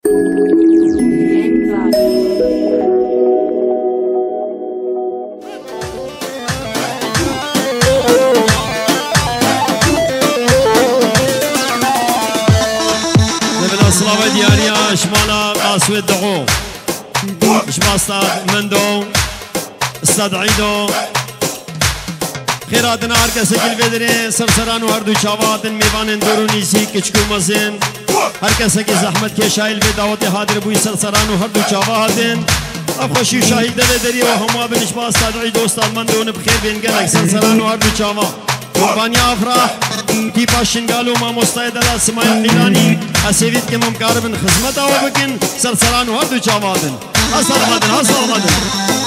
صلاة دياريا شمالا قاسوة دعو شما استاد مندو استاد عيدو خيراتنا هركسك الفدري سرسران وهردو شاواتن ميوانن دورونيسي كچكو مزين هركسك زحمت كشاي الفداوتي حاضر بوي سرسران وهردو شاواتن افخشي شاهد الفدري وهما بنشما استاد عيدو استاد مندو بخير بينقلك سرسران وهردو شاوات قربانيا افراح کی پاشن گالو ما مستعد على اسماعیل قیرانی اسیوید که ممکار بن خدمت آو بکن سرسران و هر دو چاوادن حسال مدن حسال مدن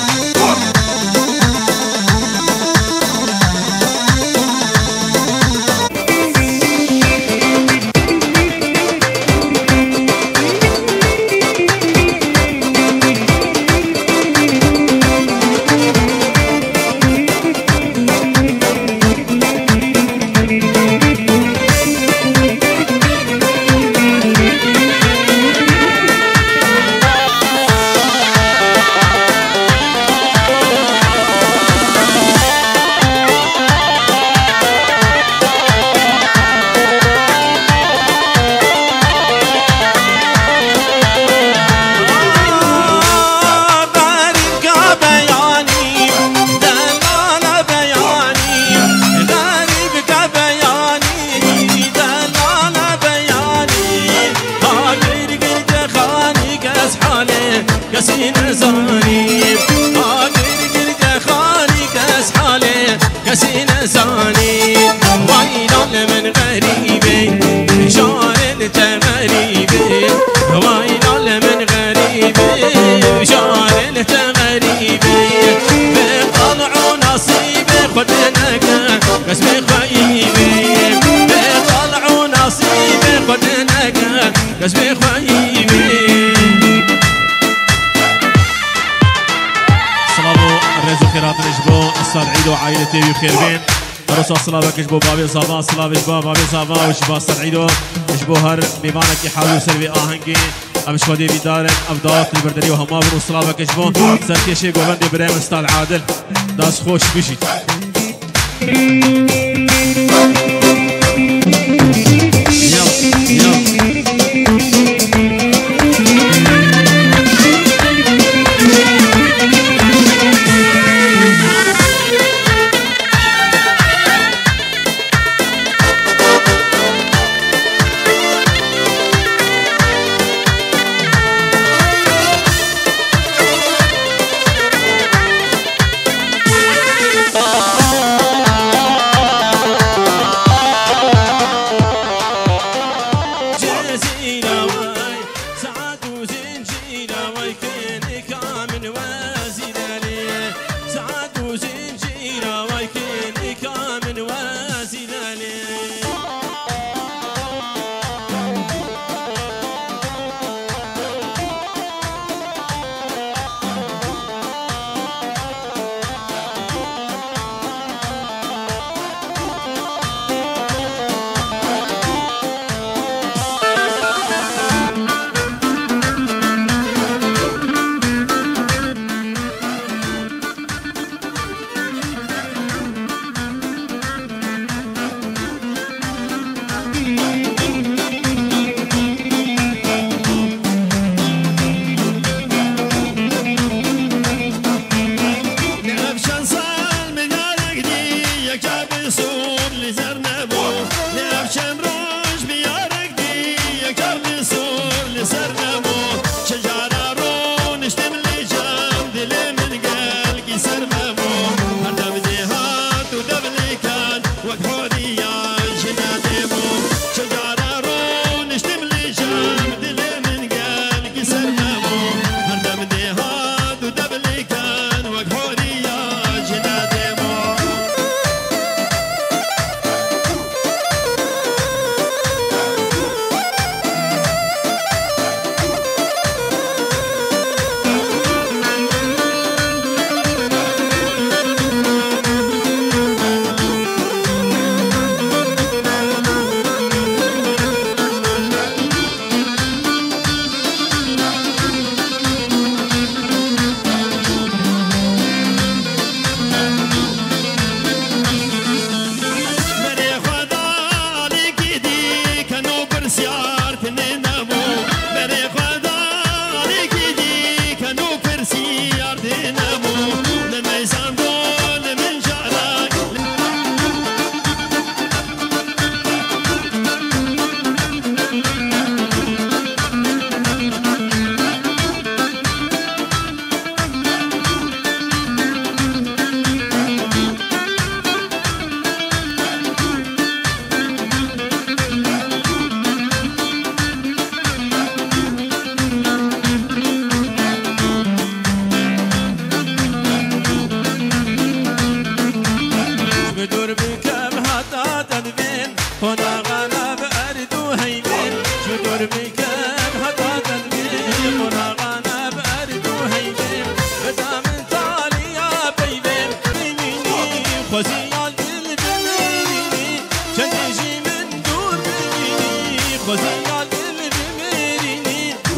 كسين زاني قادر قرد خالي كاس حالي كسين زاني ويل من غريبي شعر انت غريبي ويل من غريبي شعر انت غريبي بطلعوا نصيبي خدناك كسبي خيبي بطلعوا نصيبي خدناك كسبي خيبي رزق خيرات نجبو استاذ عيدو وعائلتي بخير بين رسول صلاة كجبو بابي صابا صلاة بجبا بابي صابا وشبا استاذ عيدو نجبو هر ميمانك يحاول سلبي آهنگي امش خودي بدارن افضات البردري وهما برو صلاة كجبو سركشي قوبندي بريم استاذ عادل داس خوش بشي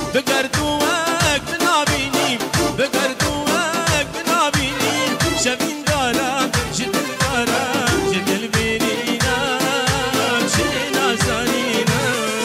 بگردوک بنابینی بگردوک بنابینی شبین دارم جدل دارم جدل بینینم شینا زنینم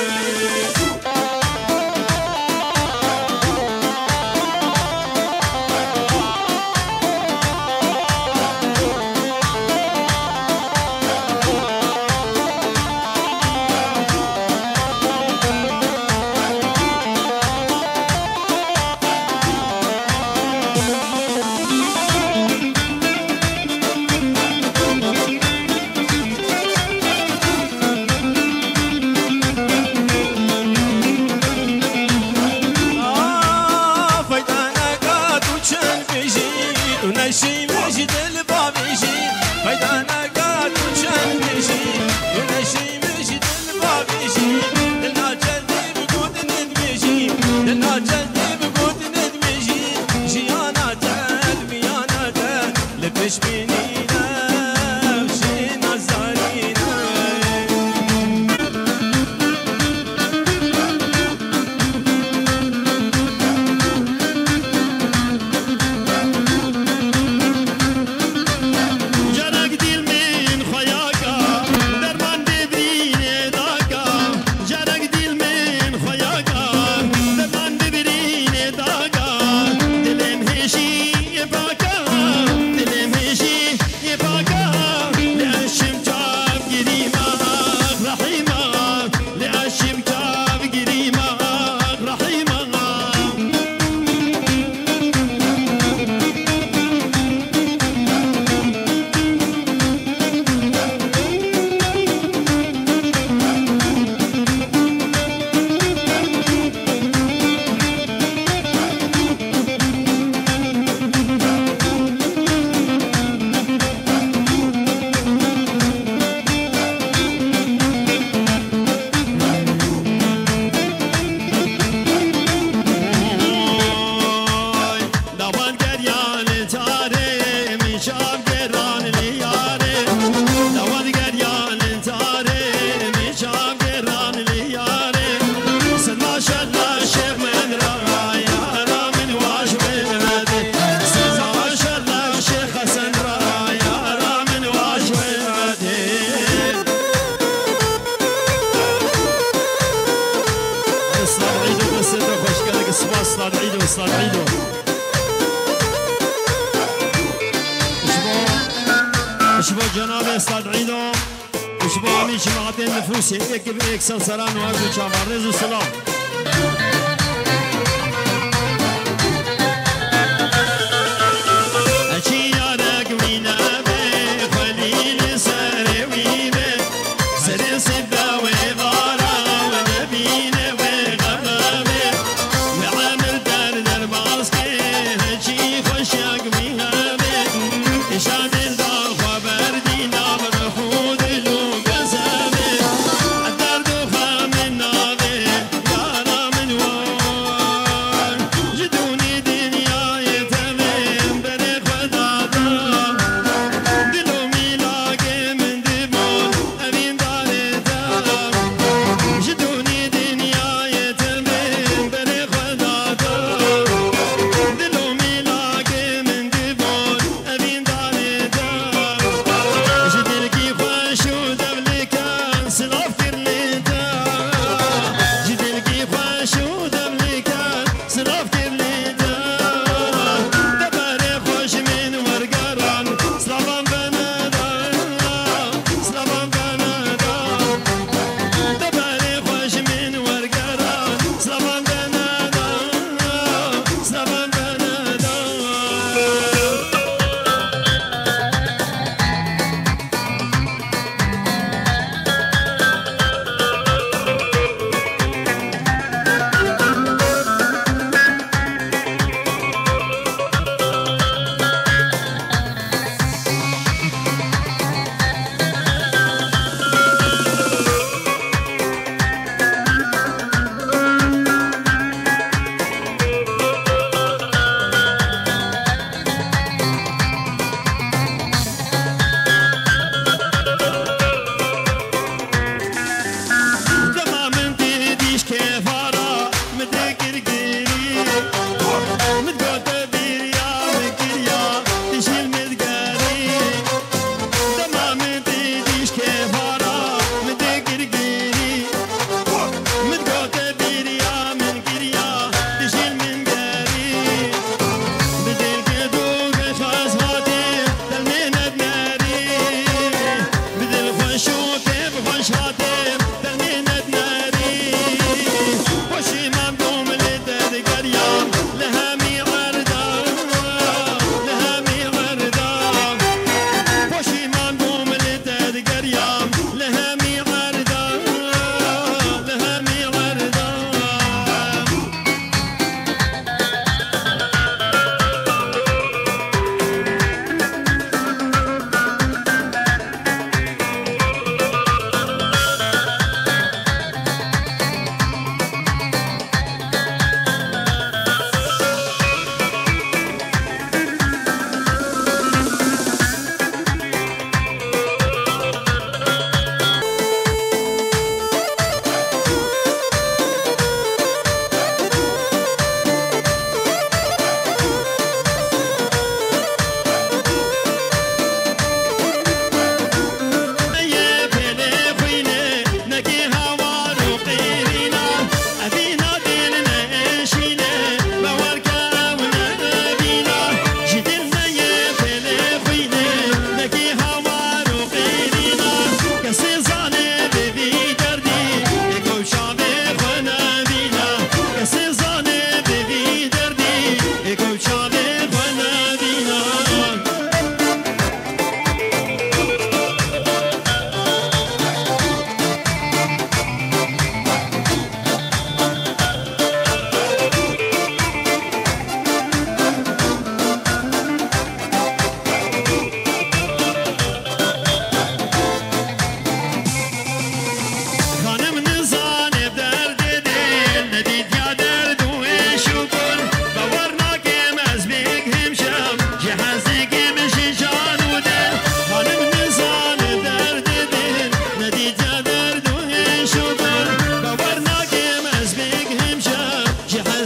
نشی مشی دل بابیشی پیدا نگاد و چند میشی و نشی مشی دل بابیشی دل ناچندی بگود ندمیشی دل ناچندی بگود ندمیشی جیاناتن میاناتن لپش بینینم شی نازارینم استاد عيدو استاد عيدو اشبو جناب استاد عيدو اشبو امين جماعتين نفوسي ايك بايك سلسلان وارجو شامار رزو سلام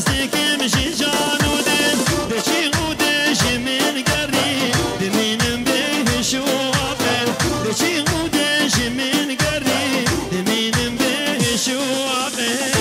نزدیکم جی جان و دل دچی و دژ من گری دمینم بهش و آبل دچی و دژ من گری دمینم بهش و آبل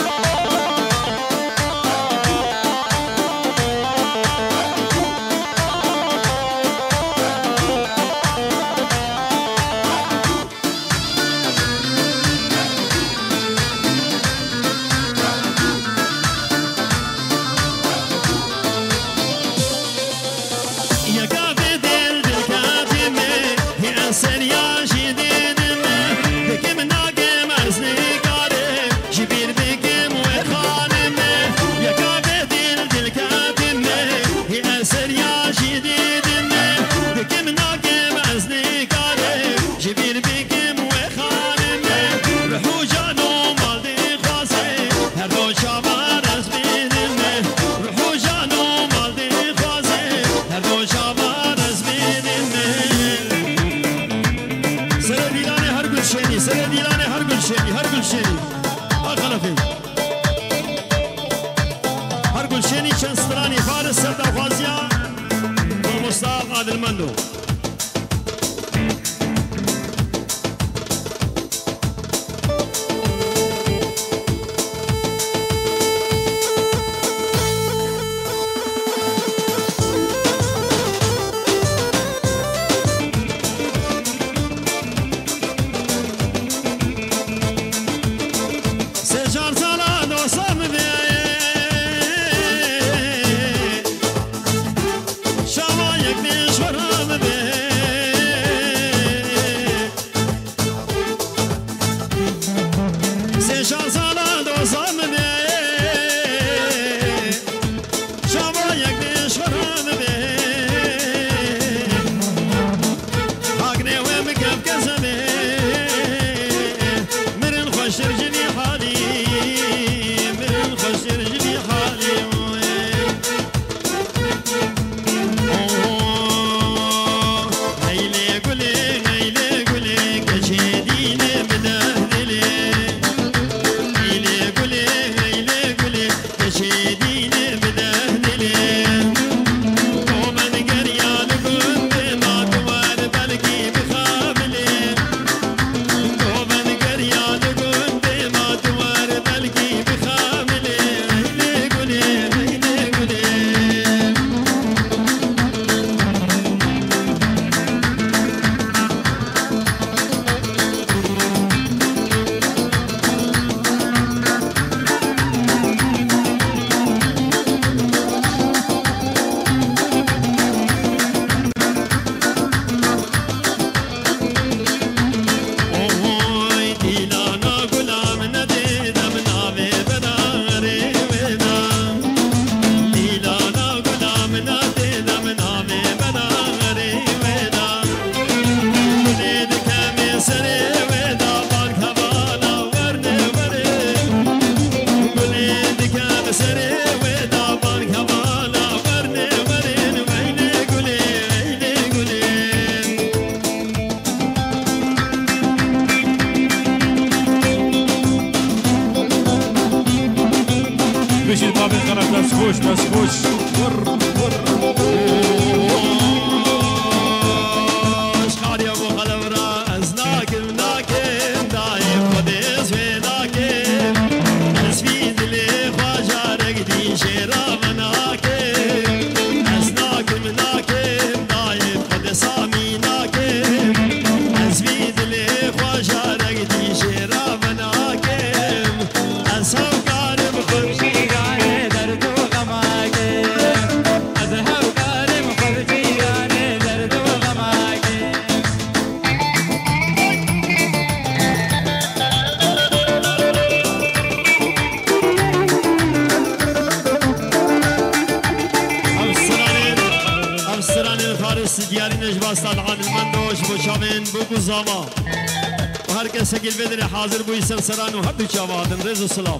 هر کس که بدن حاضر بوی سرسران و هر دو چاوادن رز و سلام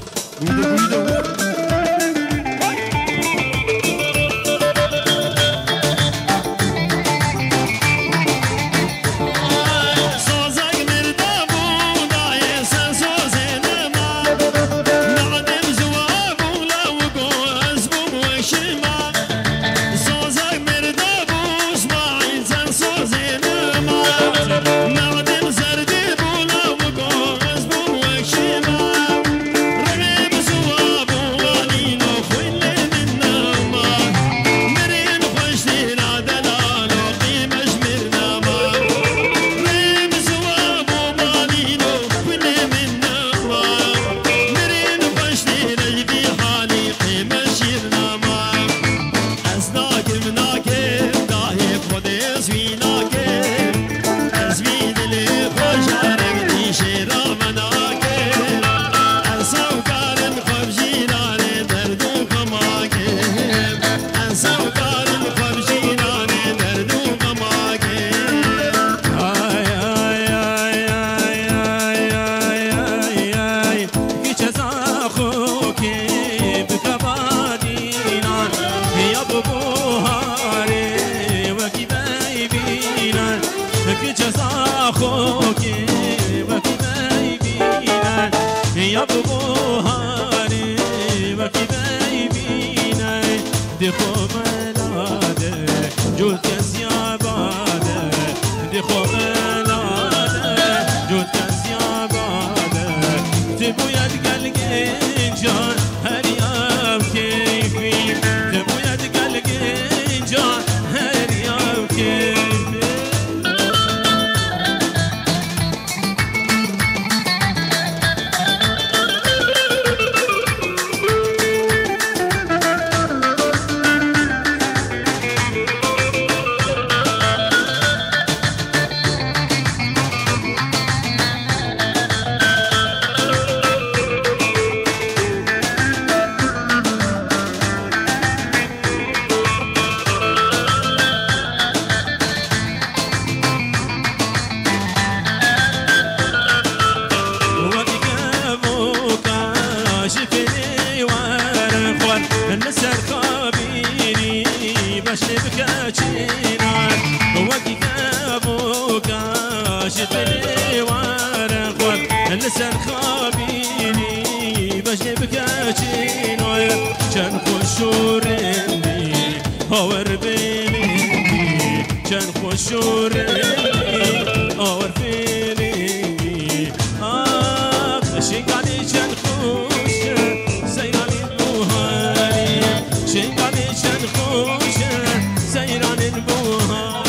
دي خوملاده جود كسياباده دي خوملاده جود كسياباده تبو يدقل جنجان هل ياب كيفي تبو يدقل جنجان هل ياب كيفي النسر خابيني بشبك أشينان وقي كابوك شفني وارخوان النسر خابيني بشبك أشينان شن خشورني هور بيني شن خشورني هور فيني شنقاني شن خوش سيراني شنقاني شن خوش سيران البوهان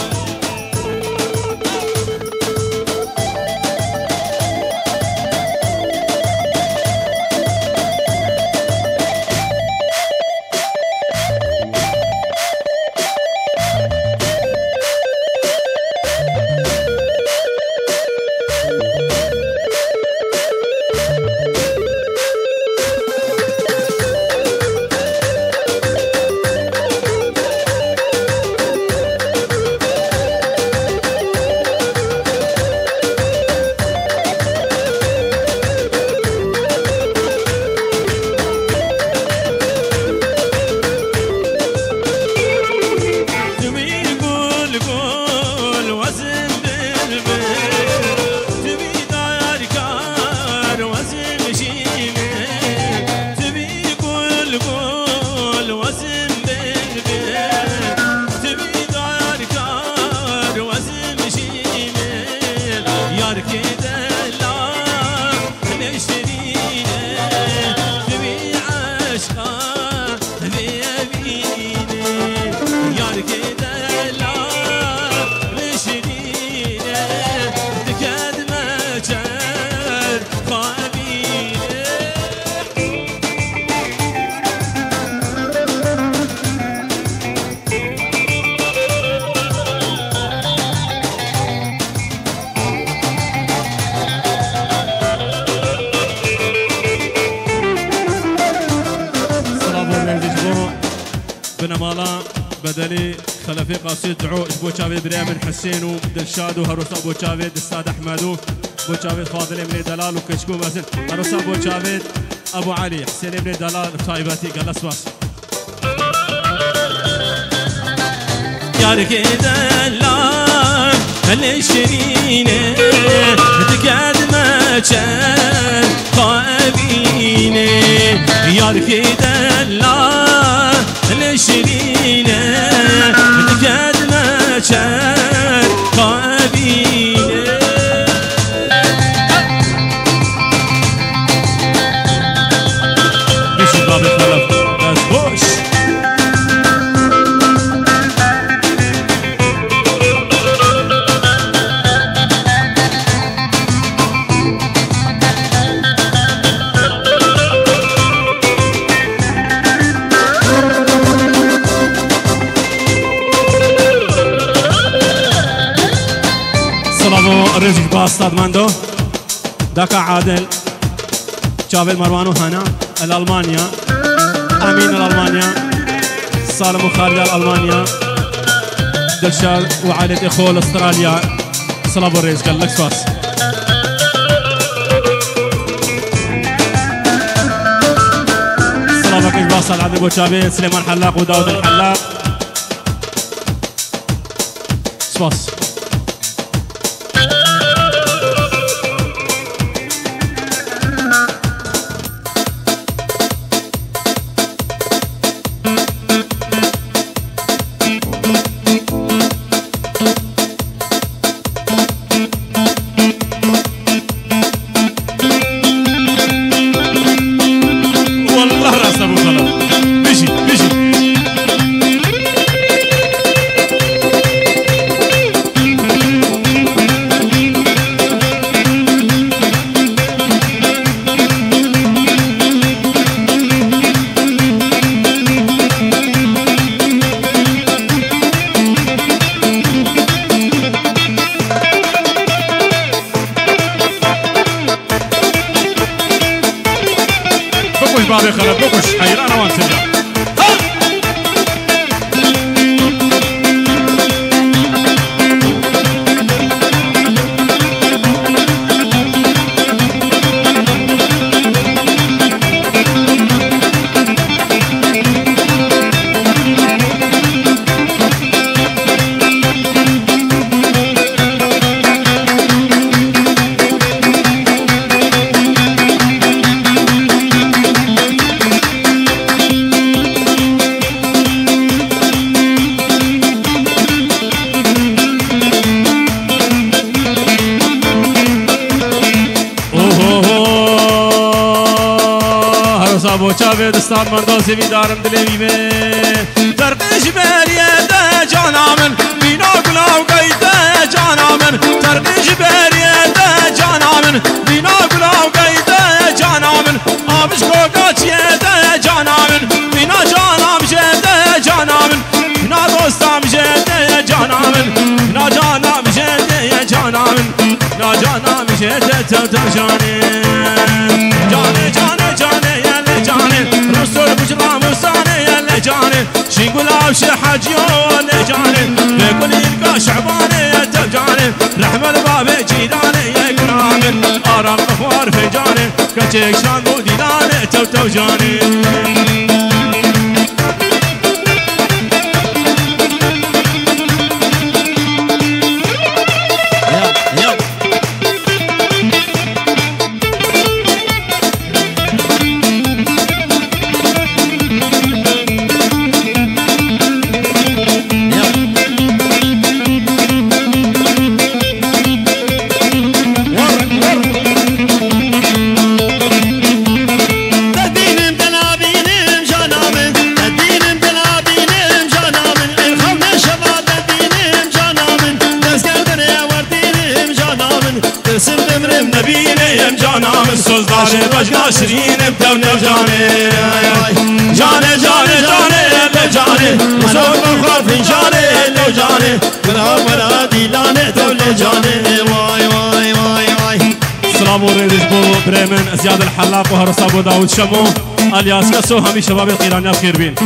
بنمالا بدلي خلفي قاصد دعو بو شافي بريمن حسين ودلشاد وهروسا بو شافي دستاد احمدو بو شافي فاضل ابن دلال وكشكو مثل هروسا بو شافي ابو علي حسين ابن دلال طيباتي قال اسواس يارك دلال الشرينه تقعد ما كان قابينه يارك دلال الشرينه تقعد ما كان قابينه بيش باب الخلف بس بوش الرزق باستاد ماندو دكا عادل شافل مروان وهنا الألمانيا أمين الألمانيا سالم وخالد الألمانيا دلشال وعائلة إخوة أستراليا صلابو الرزق الأكسواس صلابك إجباصة العدل بوشابي سليمان حلاق وداود الحلاق سواس بابي خلب بكش حيران وان سجا چاوه دستان من دازی بیدارم دلی به ترقش بریه ده جانامن بینا گلاو گیده جانامن ترقش بریه ده جانامن بینا گلاو گیده جانامن آبش کوکاچیه ده جانامن بینا جانام جده جانامن بینا دوستام جده جانامن بینا جانام جده جانامن بینا جانام جده تو جانه جانه جانه جانه رسول بجرام وصاني يا لجاني شنقول شي حاجيو لجاني بكل يلقى شعباني يا تبجاني رحم الباب جيراني يا كرامن ارام غفار في جاني كتشيك شان موديناني تو جاني سلطان بجنا شرين بدون جاني جاني جاني جاني جاني مسوق الخوف جاني لو جاني مرا ديلاني دول جاني واي واي واي واي سلام وريدش بو بريمن زياد الحلاق وهرس ابو داود شمو الياس كسو همي شباب القيرانية بخير بين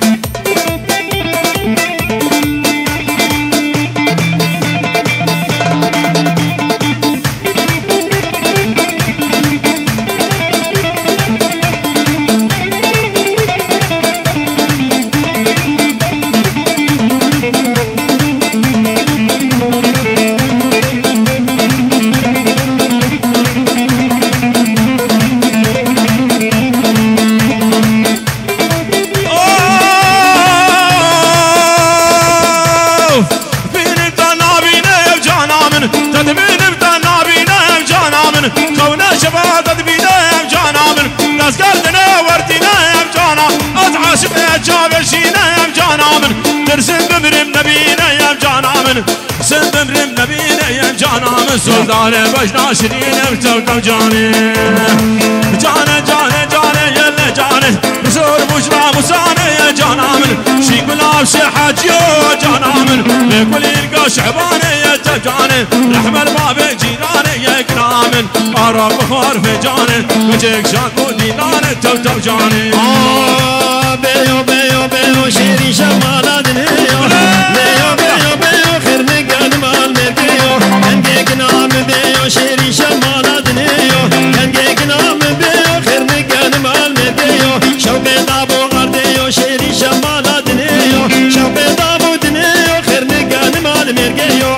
سلطان بجنا شرين بتو جاني جاني جاني جاني يلا جاني بسور بجرا مساني يا جانامن شي قلاب شي حاجيو جانامن بكل يلقى شعباني يا تجاني رحم الباب جيراني يا كرامن ارى بخار في جاني وجهك شان موديناني تو جاني بيو بيو بيو شيري شمالة دنيو بيو بيو بيو خير نقل مال مرقيو كنجيك نام بيو شيري شمالة دنيو كنجيك نام بيو خير نقل مال مرقيو شوقي دابو غرديو شيري شمالة دنيو شوقي دابو دنيو خير نقل مال مرقيو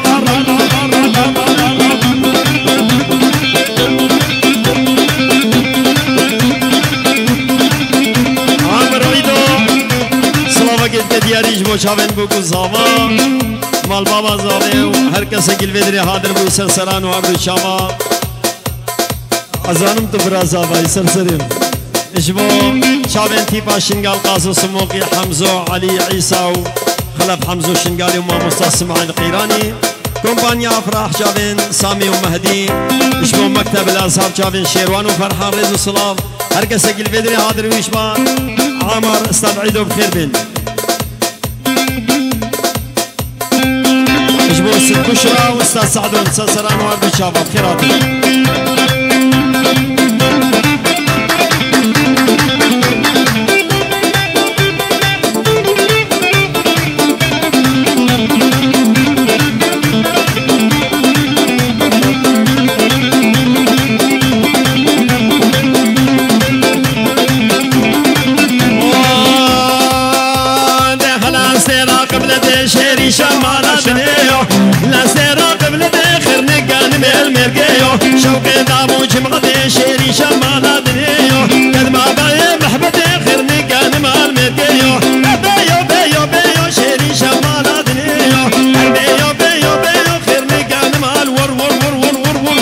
دیاریش بو چاوین بو کو زاوا مال بابا زاوه و هر کس گل ودری حاضر بو سرسران و عبد شاوا ازانم تو برا زاوا سرسریم اش بو چاوین تیپا شنگال قاسو سموقي حمزو علي عيسى و خلف حمزو شنگالي و ماموستا اسماعيل قيراني كومبانيا افراح چاوین سامي و مهدي اش بو مكتب الازهر چاوین شيروان و فرحان رضا صلاف هر کس گل ودری حاضر و اش با عمر استاذ عيدو بخير بين ست بشرى واستاذ سعدون سلسلان وارد شباب خيراتي شمالا دنيو لا سيرا قبل بخير نقان ميل مرقيو شوقي دابو جمغتي شيري شمالا دنيو قد ما باي محبتي خير نقان مال مرقيو بيو بيو بيو شيري شمالا دنيو بيو بيو بيو خير نقان مال ور ور ور ور ور ور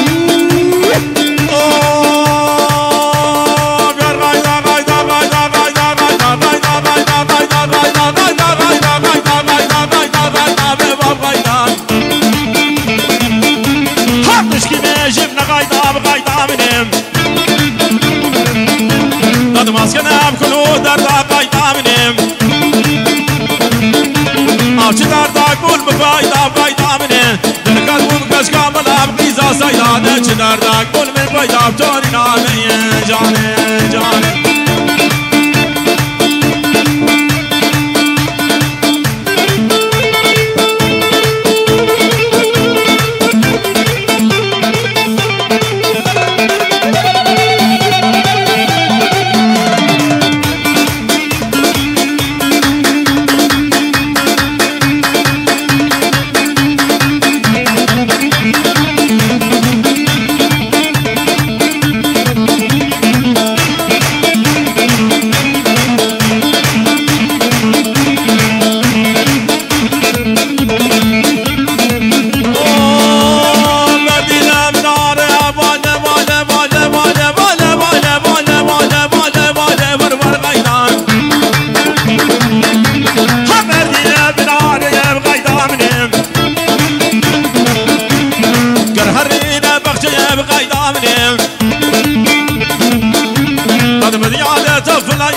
ماسكنا بكل دردا قايدا منهم أوش دردا كل بفايدا فايدا منهم دركات ومكش كامل أبقيزا سايدا دش دردا كل من فايدا بتوني نامي جاني جاني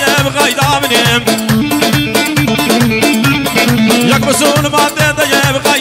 يكبسون ما تدي